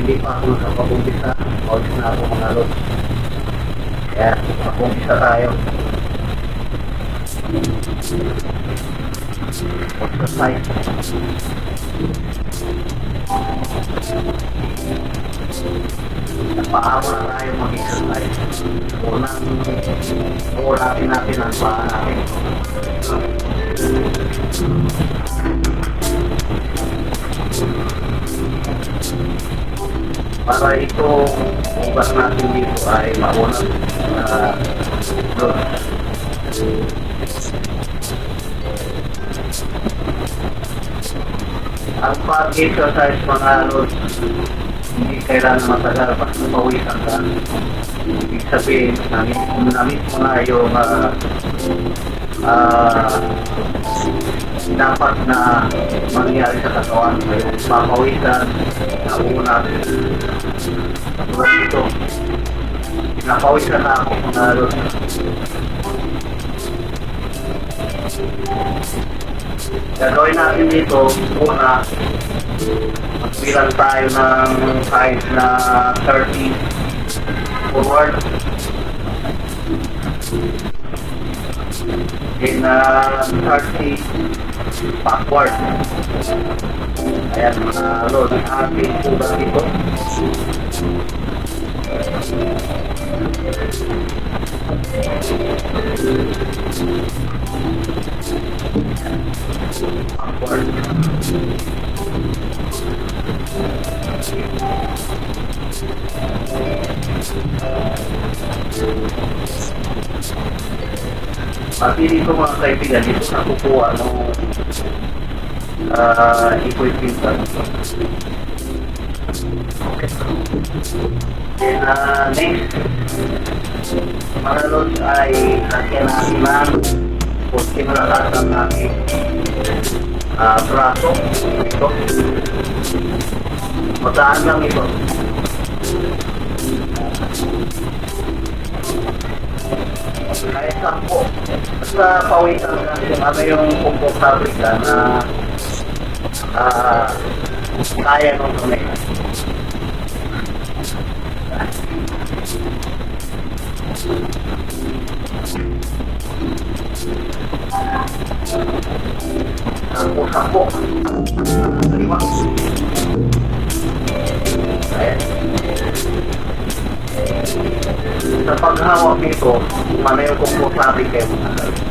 hindi pa ako nakapag-umpisa. Pawis na ako mga lods. Kaya pag-umpisa tayo. Exercise. Paano na tayo mag-exercise? Unang uulatin natin ang paa natin. Para itong ugat natin dito ay maunang ang pag-exercise mga lods, hindi kailangan matagal basta pawisan ka. Ibig sabihin, namit mo na yung dapat na mangyari sa katawan mo, yung papawisan, naunat. Tulad ito, napawisan na ako mga lods. Gagawin natin dito, una, magbilang tayo ng size na 30 forward. Then 30 backward. Ayan mga load, ang ating pugat dito. Backward. Pati dito mga kaibigan, dito nakukuha ng equipment. Okay. Then next, mga lods ay lagyan natin ng kung kinalakas ang aking braso. Ito. Magaan lang ito. Kahit sampo. Basta pawisan ka kung ano yung komportable ka na kaya nung tunay. Sampo. Lima. Ayan. Sa paghawak nito, ano yung komportable kayo mga lods.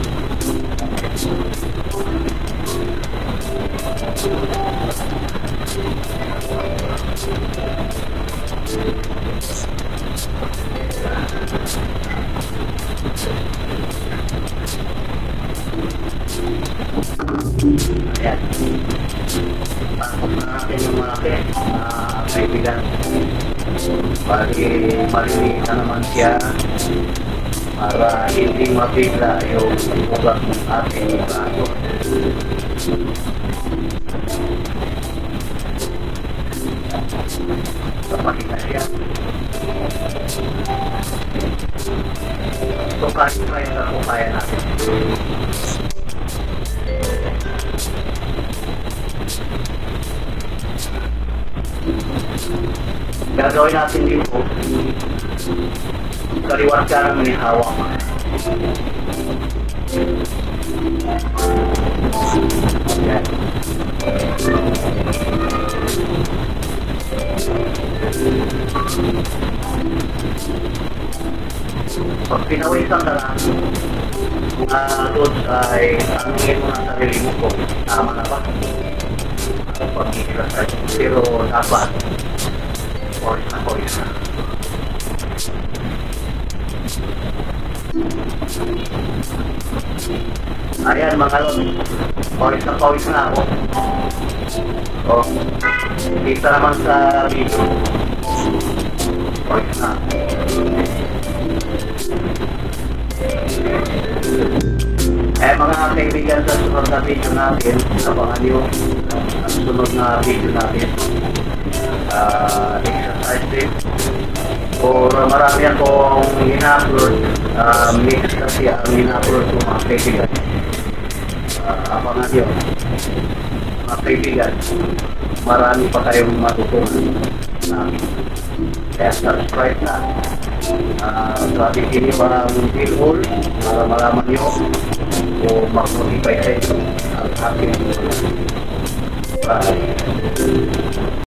Ayan. Tapos na natin yung mga kaibigan. Bali, malinis na naman siya para hindi mabigla yung ugat ng ating braso. Kapagin na siya. So, kahit tayo na kung kaya natin. Gagawin natin dito, kaliwat ka naman yung hawak. Yan. Pag pinawisan ka lang, doon ay tanungin mo ng sarili mo kung tama na ba pag-exercise. Pero dapat pawis na. Ayan mga lods, pawis na ako. O, kita naman sa video. Pawis na. Mga kaibigan, sa sunod na video natin, abangan nyo ang sunod na video natin. Exercise din. Or marami akong ina-upload, mix kasi ang ina-upload ko mga kaibigan. Abangan nyo mga kaibigan. marami pa kayong matutunan namin. Kaya subscribe na. So ating kinibang billboard para malaman nyo o mag-notify sa inyo ang aking